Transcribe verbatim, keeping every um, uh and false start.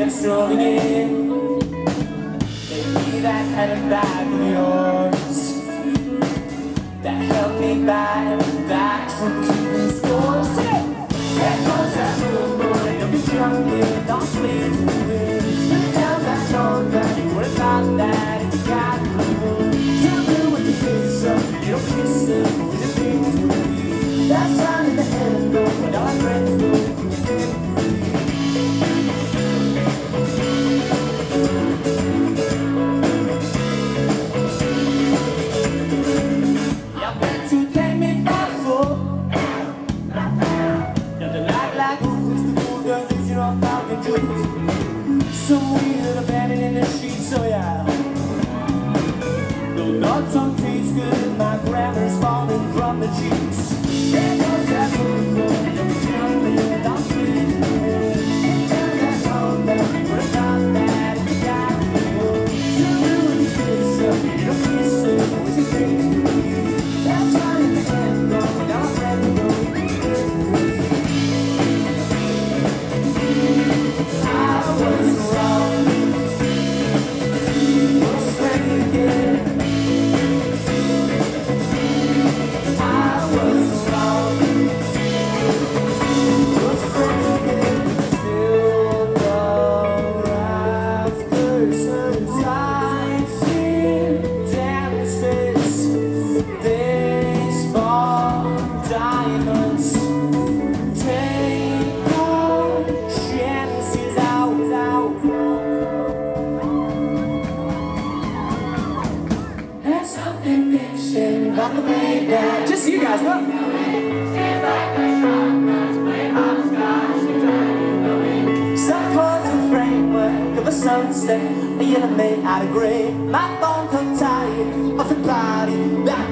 and strolling in. Maybe that handbag of yours that held me back, back from keeping score. There goes that little boy, don't be drunk with, don't swing to the wind. Spin down that road, but you would've thought that if you got the moon. Tell me what you kiss up, you don't kiss it, you just things with you. That's right in the end, though, when all our friends go. Some weird abandoned in the streets, so yeah. No nuts on taste good, my grammar's falling from the cheeks. There goes that little girl, don't tell me that I'm sweet. Tell that song that you would've thought that if you got me. Tell me when you kiss her, you don't kiss her, always a thing to me. That's right in the end, though, when our friends go. I was wrong. Was friend again. I was wrong. Was friend again. Still the rafters, sightseeing dances, baseball diamonds. Take on chances out, out. There's something fiction about the way that just you guys look. Some chords a framework of a sunset, a yellow made out of gray. My bones are tired of the body back.